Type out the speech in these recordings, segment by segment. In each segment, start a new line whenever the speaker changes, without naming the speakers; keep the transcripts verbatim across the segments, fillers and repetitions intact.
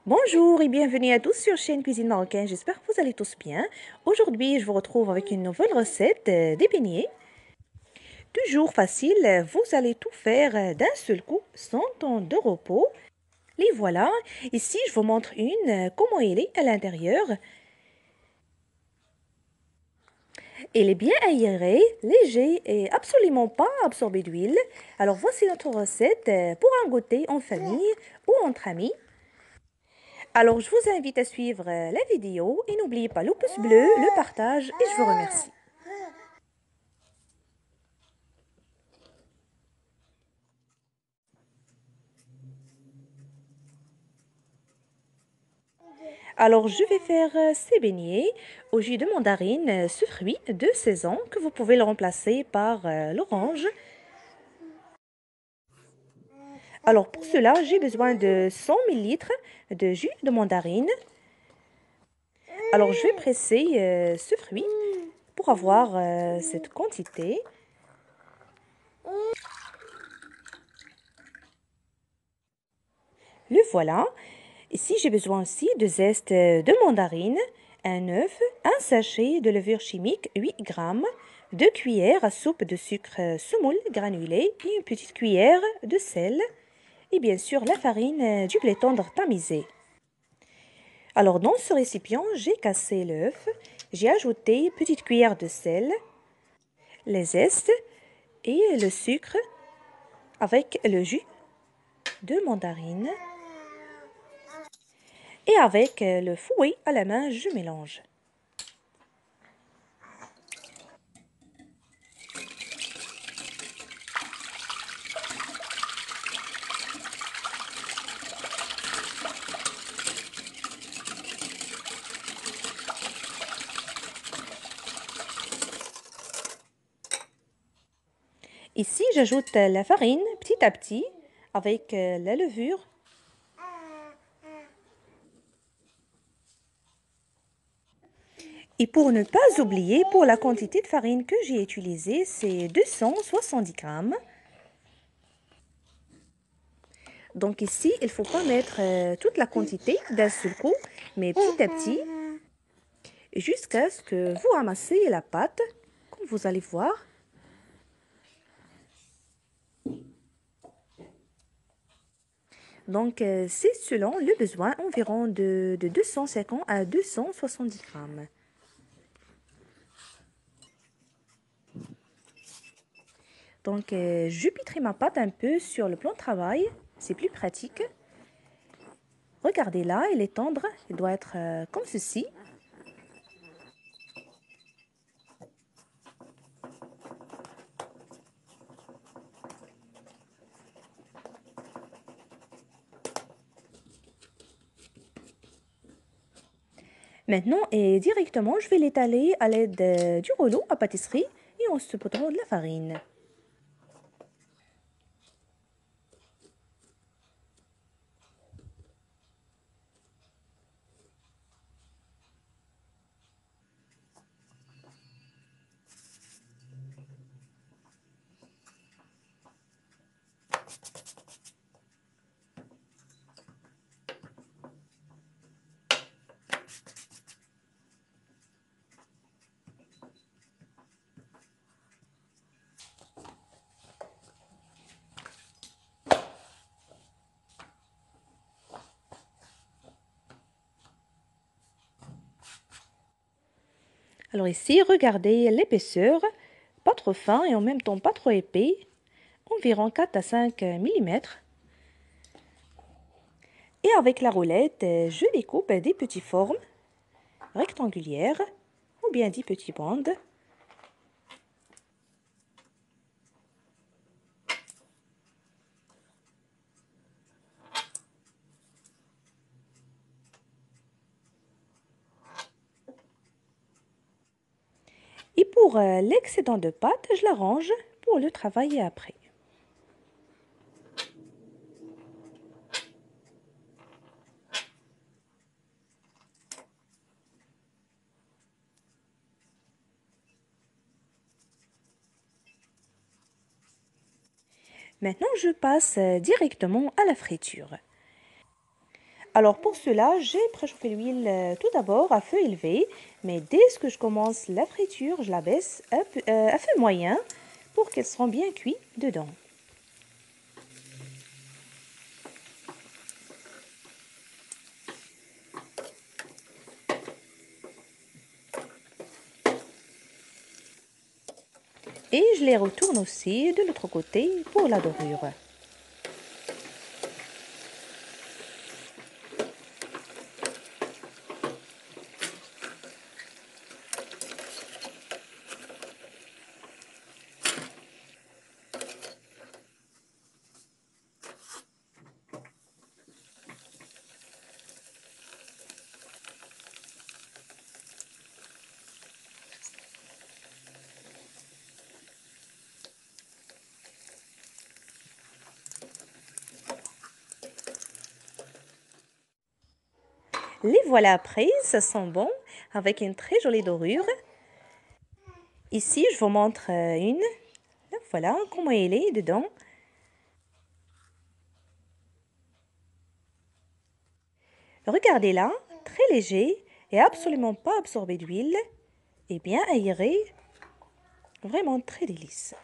Bonjour et bienvenue à tous sur chaîne Cuisine Marocaine, j'espère que vous allez tous bien. Aujourd'hui, je vous retrouve avec une nouvelle recette euh, des beignets. Toujours facile, vous allez tout faire euh, d'un seul coup, sans temps de repos. Les voilà, ici je vous montre une, euh, comment elle est à l'intérieur. Elle est bien aérée, léger et absolument pas absorbée d'huile. Alors voici notre recette euh, pour un goûter en famille ou entre amis. Alors, je vous invite à suivre euh, la vidéo et n'oubliez pas le pouce bleu, le partage et je vous remercie. Alors, je vais faire euh, ces beignets au jus de mandarine, euh, ce fruit de saison que vous pouvez le remplacer par euh, l'orange. Alors, pour cela, j'ai besoin de cent millilitres de jus de mandarine. Alors, je vais presser euh, ce fruit pour avoir euh, cette quantité. Le voilà. Ici, j'ai besoin aussi de zeste de mandarine, un œuf, un sachet de levure chimique, huit grammes, deux cuillères à soupe de sucre semoule granulé et une petite cuillère de sel et bien sûr la farine du blé tendre tamisé. Alors dans ce récipient, j'ai cassé l'œuf, j'ai ajouté une petite cuillère de sel, les zestes et le sucre avec le jus de mandarine. Et avec le fouet à la main, je mélange. Ici, j'ajoute la farine petit à petit avec la levure. Et pour ne pas oublier, pour la quantité de farine que j'ai utilisée, c'est deux cent soixante-dix grammes. Donc ici, il ne faut pas mettre euh, toute la quantité d'un seul coup, mais petit à petit, jusqu'à ce que vous amassez la pâte, comme vous allez voir. Donc, euh, c'est selon le besoin, environ de, de deux cent cinquante à deux cent soixante-dix grammes. Donc, euh, je pitrerai ma pâte un peu sur le plan de travail, c'est plus pratique. Regardez là, elle est tendre, elle doit être euh, comme ceci. Maintenant, et directement, je vais l'étaler à l'aide euh, du rouleau à pâtisserie et en saupoudrant de la farine. Alors ici, regardez l'épaisseur, pas trop fin et en même temps pas trop épais, environ quatre à cinq millimètres. Et avec la roulette, euh, je découpe des petites formes rectangulaires ou bien des petites bandes. Et pour euh, l'excédent de pâte, je l'arrange pour le travailler après. Maintenant, je passe euh, directement à la friture. Alors pour cela, j'ai préchauffé l'huile euh, tout d'abord à feu élevé, mais dès que je commence la friture, je la baisse à, euh, à feu moyen pour qu'elle soit bien cuite dedans. Et je les retourne aussi de l'autre côté pour la dorure. Les voilà prises, ça sent bon, avec une très jolie dorure. Ici, je vous montre une. Voilà comment elle est dedans. Regardez-la, très léger et absolument pas absorbé d'huile et bien aéré. Vraiment très délice.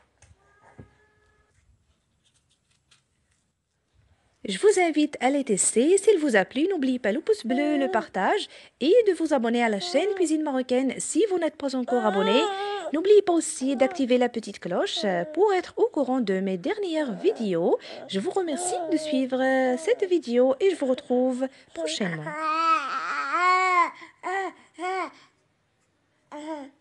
Je vous invite à les tester. S'il vous a plu, n'oubliez pas le pouce bleu, le partage et de vous abonner à la chaîne Cuisine Marocaine si vous n'êtes pas encore abonné. N'oubliez pas aussi d'activer la petite cloche pour être au courant de mes dernières vidéos. Je vous remercie de suivre cette vidéo et je vous retrouve prochainement.